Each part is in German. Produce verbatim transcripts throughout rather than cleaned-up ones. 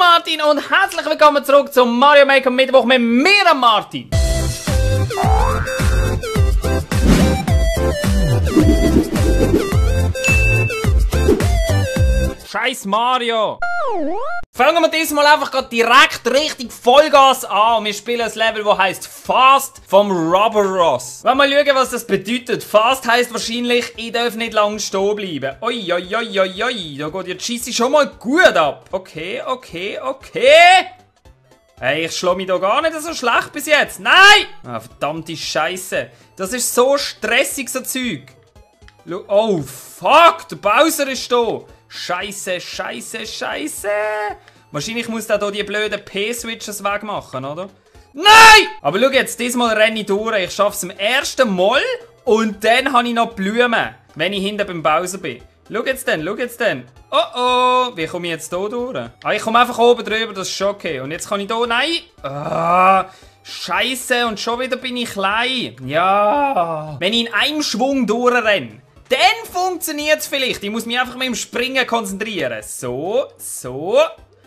Martin und herzlich willkommen zurück zum Mario Maker Mittwoch mit mir, Martin. Scheiß Mario! Fangen wir diesmal einfach gerade direkt richtig Vollgas an und wir spielen ein Level, das heisst Fast vom Rubber Ross. Wenn wir mal schauen, was das bedeutet. Fast heisst wahrscheinlich, ich darf nicht lange stehen bleiben. Oi, oi, oi, oi, oi. Da geht die Schisse schon mal gut ab. Okay, okay, okay. Hey, ich schlage mich da gar nicht so schlecht bis jetzt. Nein! Ah, verdammte Scheiße. Das ist so stressig, so Zeug. Oh, fuck, der Bowser ist da. Scheiße, scheiße, scheiße. Wahrscheinlich muss der hier die blöden P-Switches wegmachen, oder? Nein! Aber schau jetzt, diesmal renne ich durch. Ich schaffe es zum ersten Mal und dann habe ich noch Blumen, wenn ich hinten beim Bowser bin. Schau jetzt dann, schau jetzt dann. Oh oh, wie komme ich jetzt hier durch? Ah, ich komme einfach oben drüber, das ist schon okay. Und jetzt kann ich hier, nein. Ah, scheiße, und schon wieder bin ich klein. Ja. Wenn ich in einem Schwung durchrenne, dann funktioniert es vielleicht. Ich muss mich einfach mit dem Springen konzentrieren. So, so.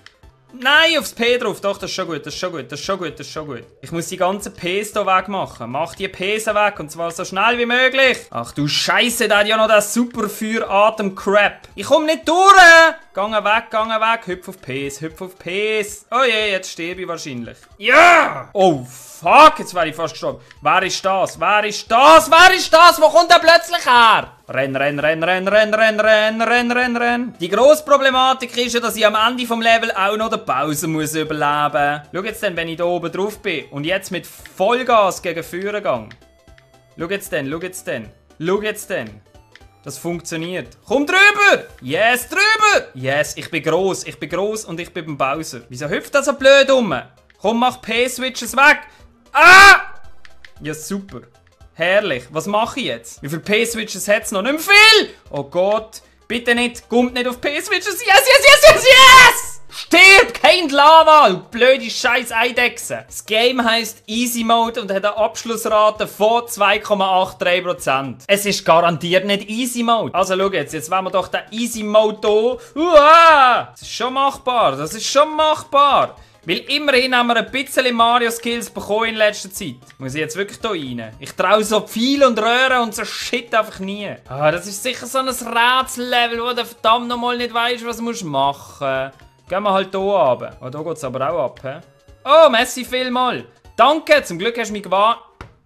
Nein, aufs P drauf. Doch, das ist schon gut, das ist schon gut, das ist schon gut, das ist schon gut. Ich muss die ganzen Ps hier wegmachen. Mach die Ps weg und zwar so schnell wie möglich. Ach du Scheiße, da hat ja noch das super Feueratem-Crap. Ich komme nicht durch. Gange weg, gange weg. Hüpf auf Ps, hüpf auf Ps. Oh je, jetzt sterbe ich wahrscheinlich. Ja! Oh, fuck, jetzt wäre ich fast gestorben. Wer ist das? Wer ist das? Wer ist das? Wo kommt der plötzlich her? Renn, renn, renn, renn, renn, renn, renn, renn, renn, renn. Die grosse Problematik ist ja, dass ich am Ende vom Level auch noch den Bowser muss überleben. Schau jetzt dann, wenn ich da oben drauf bin und jetzt mit Vollgas gegen Führer gehe. Schau jetzt dann, schau jetzt dann. Schau jetzt dann. Das funktioniert. Komm drüber! Yes, drüber! Yes, ich bin gross, ich bin gross und ich bin beim Bowser. Wieso hüpft das so blöd um? Komm, mach P-Switches weg! Ah! Ja, super. Herrlich. Was mache ich jetzt? Wie viele P-Switches hat es noch? Nicht mehr viel! Oh Gott. Bitte nicht. Kommt nicht auf P-Switches. Yes, yes, yes, yes, yes! Stirb! Kein Lava! Du blöde scheiß Eidechse. Das Game heisst Easy Mode und hat eine Abschlussrate von zwei Komma dreiundachtzig Prozent. Es ist garantiert nicht Easy Mode. Also schau jetzt. Jetzt wollen wir doch den Easy Mode hier. Uah! Das ist schon machbar. Das ist schon machbar. Weil immerhin haben wir ein bisschen Mario-Skills bekommen in letzter Zeit. Muss ich jetzt wirklich hier rein? Ich traue so viel und Röhren und so Shit einfach nie. Ah, das ist sicher so ein Rätsellevel, wo du verdammt nochmal nicht weißt, was du machen musst. Gehen wir halt hier runter. Oh, da geht es aber auch ab. He? Oh, merci vielmal. Danke, zum Glück hast du mich gewarnt.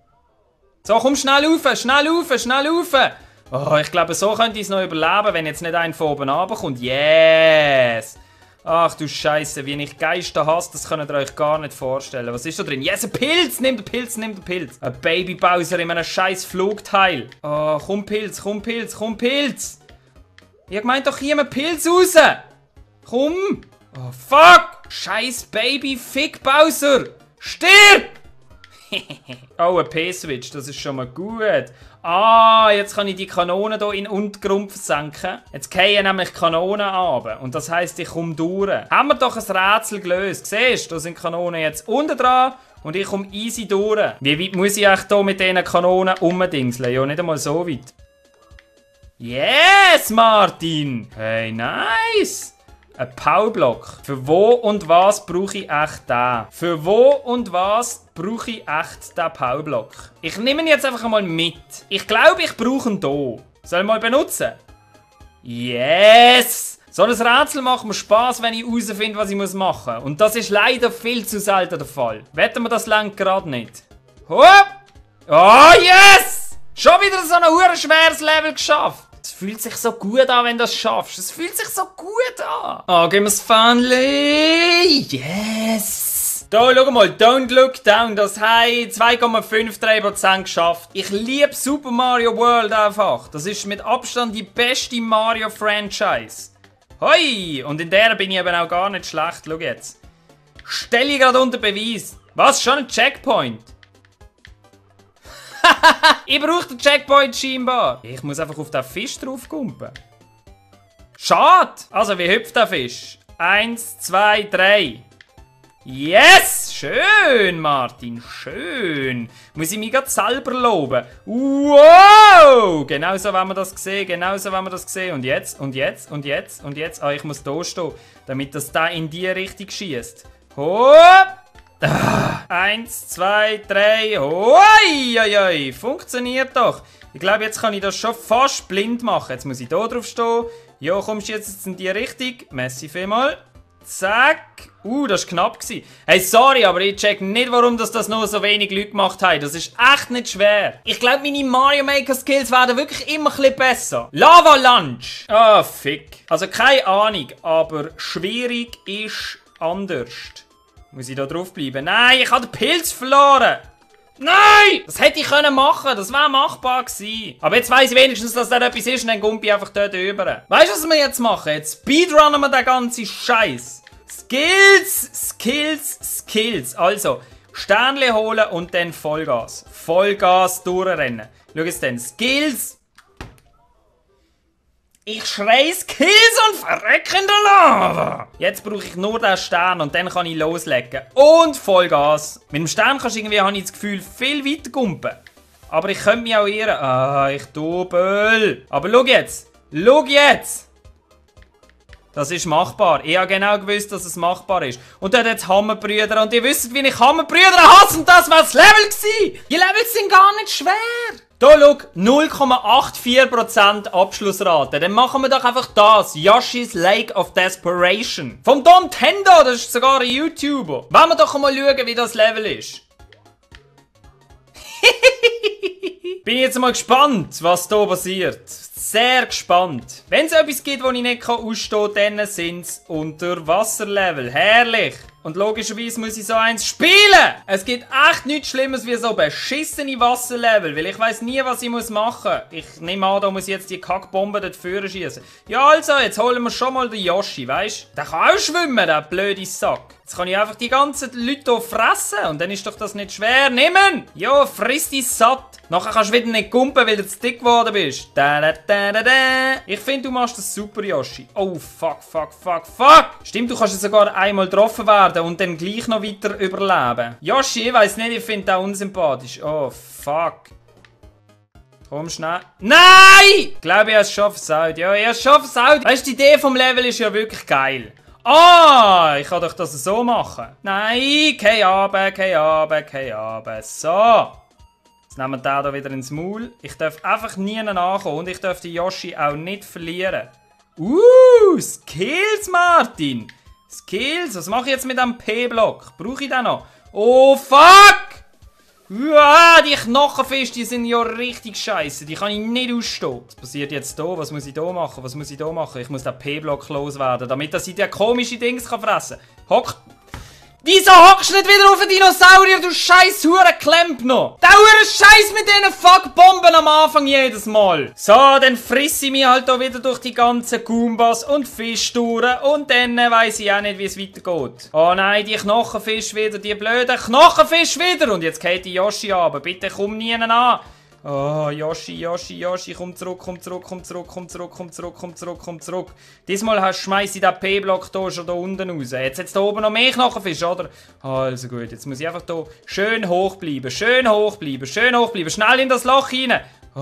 So, komm schnell rauf, schnell rauf, schnell rauf. Oh, ich glaube, so könnte ich es noch überleben, wenn jetzt nicht einer von oben runterkommt. Yes! Ach du Scheiße, wie ich Geister hasse, das könnt ihr euch gar nicht vorstellen. Was ist da drin? Yes, ein Pilz! Nimm den Pilz, nimm den Pilz. Ein Baby Bowser in einem scheiß Flugteil. Oh, komm Pilz, komm Pilz, komm Pilz. Ich meint doch hier einen Pilz raus. Komm. Oh, fuck. Scheiß Baby Fick Bowser. Stirb! Oh, ein P-Switch, das ist schon mal gut. Ah, jetzt kann ich die Kanone hier in den Untergrund versenken. Jetzt fallen nämlich Kanonen runter. Und das heisst, ich komme durch. Haben wir doch ein Rätsel gelöst. Siehst du, da sind Kanonen jetzt unten dran und ich komme easy durch. Wie weit muss ich eigentlich hier mit diesen Kanonen umdingseln? Ja, nicht einmal so weit. Yes, Martin! Hey, nice! Ein Powerblock. Für wo und was brauche ich echt den? Für wo und was brauche ich echt den Powerblock? Ich nehme ihn jetzt einfach mal mit. Ich glaube, ich brauche ihn hier. Soll ich mal benutzen? Yes! So ein Rätsel macht mir Spaß, wenn ich herausfinde, was ich machen muss. Und das ist leider viel zu selten der Fall. Wetten wir, das langt gerade nicht. Hopp! Oh, yes! Schon wieder so ein hure schweres Level geschafft. Es fühlt sich so gut an, wenn du das schaffst. Es fühlt sich so gut an. Oh, geben wir das Fanli. Yes. Da, schau mal. Don't look down. Das hat zwei Komma dreiundfünfzig Prozent geschafft. Ich liebe Super Mario World einfach. Das ist mit Abstand die beste Mario-Franchise. Hoi. Und in der bin ich eben auch gar nicht schlecht. Schau jetzt. Stelle ich gerade unter Beweis. Was? Schon ein Checkpoint? Ich brauche den Checkpoint scheinbar. Ich muss einfach auf den Fisch draufkumpen. Schade. Also, wie hüpft der Fisch? Eins, zwei, drei. Yes! Schön, Martin. Schön. Muss ich mich gerade selber loben. Wow! Genau so wollen wir das sehen. Genau so wollen wir das sehen. Und jetzt, und jetzt, und jetzt, und jetzt. Ah, ich muss hier stehen, damit das da in die Richtung schießt. Hopp! Ah. Eins, zwei, drei. Hoi, hoi, hoi. Funktioniert doch. Ich glaube, jetzt kann ich das schon fast blind machen. Jetzt muss ich hier drauf stehen. Ja, kommst du jetzt in die Richtung? Messi vielmal. Zack. Uh, das war knapp gewesen. Hey, sorry, aber ich check nicht, warum das, das nur so wenig Leute gemacht haben. Das ist echt nicht schwer. Ich glaube, meine Mario Maker Skills werden wirklich immer ein bisschen besser. Lava Lunch. Ah, oh, fick. Also keine Ahnung, aber schwierig ist anders. Muss ich da drauf bleiben? Nein, ich habe den Pilz verloren. Nein! Das hätte ich können machen, das wäre machbar gewesen. Aber jetzt weiss ich wenigstens, dass da etwas ist und dann gumpi einfach dort rüber. Weißt du, was wir jetzt machen? Jetzt speedrunnen wir den ganzen Scheiß. Skills, Skills, Skills. Also, Sternchen holen und dann Vollgas. Vollgas durchrennen. Schau jetzt dann. Skills. Ich schrei Skills und verrecke in der Lava. Jetzt brauche ich nur den Stern und dann kann ich loslegen. Und Vollgas. Mit dem Stern kannst du irgendwie, habe ich das Gefühl, viel weiter gumpen. Aber ich könnte mich auch irren. Ah, ich dubel. Aber schau jetzt. Schau jetzt. Das ist machbar. Ich habe genau gewusst, dass es machbar ist. Und dort hat es Hammerbrüder. Und ihr wisst, wie ich Hammerbrüder hasse. Und das war das Level gewesen. Die Levels sind gar nicht schwer. Hier, schau, null Komma vierundachtzig Prozent Abschlussrate. Dann machen wir doch einfach das. Yoshi's Lake of Desperation. Vom Don Tendo, das ist sogar ein YouTuber. Wollen wir doch mal schauen, wie das Level ist. Bin jetzt mal gespannt, was hier passiert. Sehr gespannt. Wenn es etwas gibt, das ich nicht ausstehen kann, dann sind es Unterwasserlevel. Herrlich. Und logischerweise muss ich so eins spielen. Es gibt echt nichts Schlimmes wie so beschissene Wasserlevel, weil ich weiss nie, was ich muss machen muss. Ich nehme an, da muss ich jetzt die Kackbombe dort vorne schießen. Ja, also, jetzt holen wir schon mal den Yoshi, weißt du? Der kann auch schwimmen, der blöde Sack. Jetzt kann ich einfach die ganzen Leute hier fressen und dann ist doch das nicht schwer. Nehmen! Ja, friss dich satt. Nachher kannst du wieder nicht kumpen, weil du zu dick geworden bist. Da, da, da, da, da. Ich finde, du machst das super, Yoshi. Oh, fuck, fuck, fuck, fuck. Stimmt, du kannst sogar einmal getroffen werden und dann gleich noch weiter überleben. Yoshi, ich weiss nicht, ich finde das unsympathisch. Oh, fuck. Komm schnell. Nein! Ich glaube, ich habe es schon versaut. Ja, ich habe es schon versaut. Weißt du, die Idee vom Level ist ja wirklich geil. Ah, ich kann doch das so machen. Nein, kein Abend, kein Abend, kein Abend. So. Jetzt nehmen wir den hier wieder ins Maul. Ich darf einfach nie ankommen und ich darf die Yoshi auch nicht verlieren. Uh, Skills, Martin. Skills, was mache ich jetzt mit dem P-Block? Brauche ich den noch? Oh, fuck! Uah, die Knochenfische, die sind ja richtig scheiße. Die kann ich nicht ausstehen. Was passiert jetzt hier? Was muss ich hier machen? Was muss ich hier machen? Ich muss den P-Block loswerden, damit ich die komischen Dings fressen kann. Hock. Wieso hockst du nicht wieder auf den Dinosaurier, du scheiß Hurenklempner? Der Hurenscheiß mit diesen Fuck-Bomben am Anfang jedes Mal. So, dann friss ich mich halt hier wieder durch die ganzen Goombas und Fisch durch und dann weiss ich auch nicht, wie es weitergeht. Oh nein, die Knochenfisch wieder, die blöden Knochenfisch wieder. Und jetzt geht die Yoshi runter. Bitte komm nie an. Oh, Yoshi, Yoshi, Yoshi, komm zurück, komm zurück, komm zurück, komm zurück, komm zurück, komm zurück, komm zurück. Diesmal schmeiß ich den P-Block hier schon da unten raus. Jetzt hat es da oben noch mehr Knochenfisch, oder? Also gut, jetzt muss ich einfach hier schön hoch bleiben, schön hoch bleiben, schön hoch bleiben. Schnell in das Loch rein.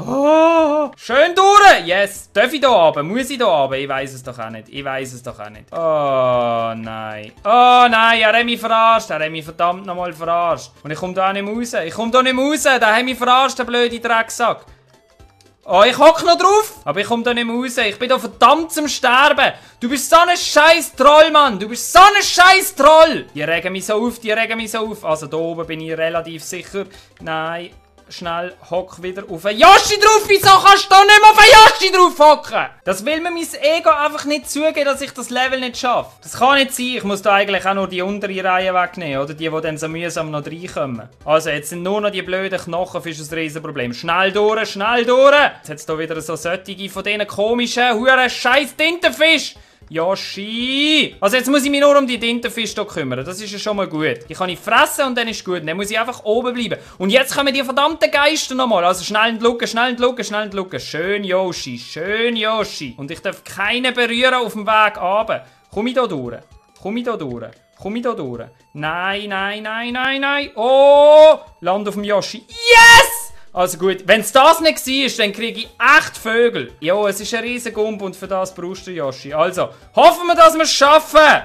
Oh, schön durch! Yes! Darf ich hier runter? Muss ich hier runter? Ich weiss es doch auch nicht. Ich weiss es doch auch nicht. Oh nein. Oh nein, er hat mich verarscht. Er hat mich verdammt nochmal verarscht. Und ich komme da nicht mehr raus. Ich komme da nicht mehr raus. Der hat mich verarscht, der blöde Drecksack. Oh, ich hock noch drauf. Aber ich komme da nicht mehr raus. Ich bin da verdammt zum Sterben. Du bist so ein scheiß Troll, Mann. Du bist so ein scheiß Troll. Die regen mich so auf, die regen mich so auf. Also da oben bin ich relativ sicher. Nein. Schnell, hock wieder auf einen Yoshi drauf. Wieso kannst du da nicht mehr auf einen Yoshi drauf hocken? Das will mir mein Ego einfach nicht zugeben, dass ich das Level nicht schaffe. Das kann nicht sein. Ich muss da eigentlich auch nur die untere Reihe wegnehmen. Oder die, die dann so mühsam noch reinkommen. Also, jetzt sind nur noch die blöden Knochen für ein Riesenproblem. Schnell durch, schnell durch. Jetzt hat es da wieder so solche von diesen komischen, huren scheiß Tintenfisch. Yoshi! Also jetzt muss ich mich nur um die Tintenfische hier kümmern. Das ist ja schon mal gut. Die kann ich fressen und dann ist gut. Dann muss ich einfach oben bleiben. Und jetzt kommen die verdammten Geister nochmal. Also schnell entlucken, schnell entlucken, schnell entlucken. Schön Yoshi, schön Yoshi. Und ich darf keinen berühren auf dem Weg runter. Komm ich da durch? Komm ich da durch? Komm ich da durch? Nein, nein, nein, nein, nein. Oh! Land auf dem Yoshi. Yes! Also gut, wenn es das nicht war, dann kriege ich echt Vögel. Jo, es ist ein riesen Gump und für das brauchst du Yoshi. Also, hoffen wir, dass wir es schaffen.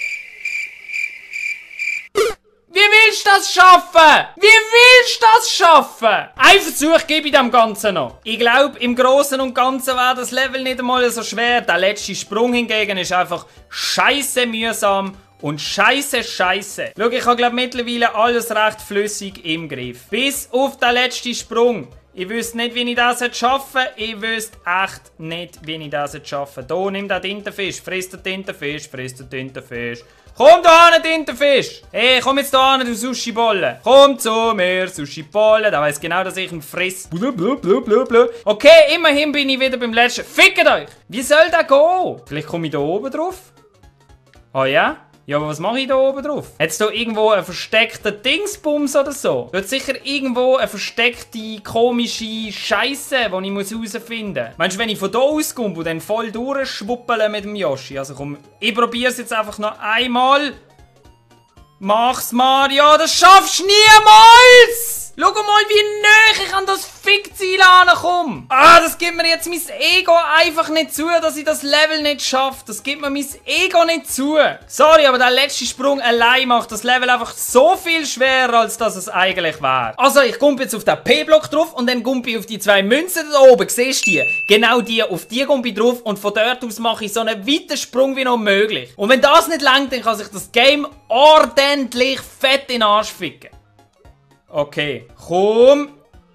Wie willst du das schaffen? Wie willst du das schaffen? Ein Versuch gebe ich dem Ganzen noch. Ich glaube, im Großen und Ganzen wäre das Level nicht einmal so schwer. Der letzte Sprung hingegen ist einfach scheisse mühsam und scheisse scheisse. Schau, ich habe glaube mittlerweile alles recht flüssig im Griff. Bis auf den letzten Sprung. Ich wüsste nicht, wie ich das schaffen soll. Ich wüsste echt nicht, wie ich das schaffen soll. Hier, nimm den Tintenfisch. Friss den Tintenfisch. Friss den Tintenfisch. Komm da hin, Tintenfisch! Hey, komm jetzt da hin, du Sushi-Bolle! Komm zu mir, Sushi-Bolle! Der weiss genau, dass ich ihn friss. Blub, blub, blub, blub, blub. Okay, immerhin bin ich wieder beim letzten. Fickt euch! Wie soll der gehen? Vielleicht komme ich da oben drauf? Oh ja? Ja, aber was mache ich da oben drauf? Hat es da irgendwo einen versteckten Dingsbums oder so? Da hat sicher irgendwo eine versteckte, komische Scheiße, die ich herausfinden muss. Meinst du, wenn ich von da aus komme und dann voll durchschwuppele mit dem Yoshi? Also komm, ich probiere es jetzt einfach noch einmal. Mach's, Mario, das schaffst du niemals! Schau mal, wie näher ich an das Fickziel ankomme. Ah, das gibt mir jetzt mein Ego einfach nicht zu, dass ich das Level nicht schaffe. Das gibt mir mein Ego nicht zu. Sorry, aber der letzte Sprung allein macht das Level einfach so viel schwerer, als dass es eigentlich wäre. Also, ich komme jetzt auf den P-Block drauf und dann komme ich auf die zwei Münzen da oben. Siehst du die? Genau die, auf die komme ich drauf und von dort aus mache ich so einen weiten Sprung wie noch möglich. Und wenn das nicht langt, dann kann sich das Game ordentlich fett in den Arsch ficken. Okay, komm.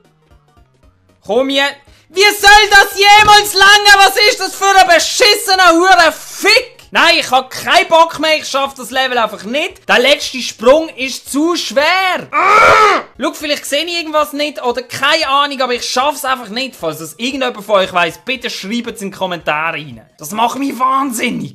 Komm jetzt. Wie soll das jemals lange? Was ist das für ein beschissener Hure Fick? Nein, ich habe keinen Bock mehr. Ich schaffe das Level einfach nicht. Der letzte Sprung ist zu schwer. Ah! Schau, vielleicht sehe ich irgendwas nicht oder keine Ahnung, aber ich schaffe es einfach nicht. Falls das irgendjemand von euch weiss, bitte schreibt es in die Kommentare rein. Das macht mich wahnsinnig.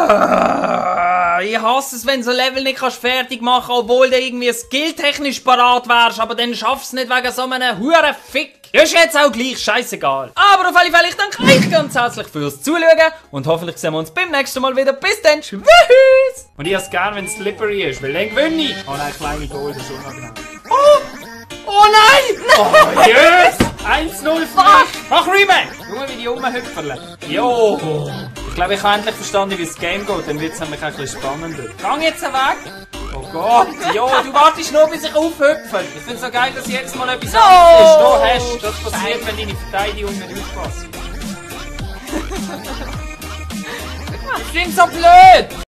Ah, ich hasse es, wenn so ein Level nicht kannst fertig machen kannst, obwohl du irgendwie skilltechnisch parat wärst, aber dann schaffst du es nicht wegen so einem Huren Fick. Ja, ist jetzt auch gleich, scheißegal. Aber auf alle Fälle, ich danke euch ganz herzlich fürs Zuschauen und hoffentlich sehen wir uns beim nächsten Mal wieder. Bis dann, tschüss! Und ich hab's gern, wenn es slippery ist, weil dann gewinne ich. Oh nein, kleine Goal, das ist unangenehm. Oh! Oh nein! Oh yes! eins null für mich. Mach Remake! Schau mal, wie die rumhüpferle. Jo! Ich glaube, ich habe endlich verstanden, wie das Game geht, dann wird es nämlich ein bisschen spannender. Gang jetzt weg! Oh Gott! Jo, du wartest nur, bis ich aufhüpfe. Ich finde es so geil, dass jedes Mal etwas no! anderes ist. Du hast, das passiert, wenn deine Verteidigung nicht aufpasst. Das klingt so blöd!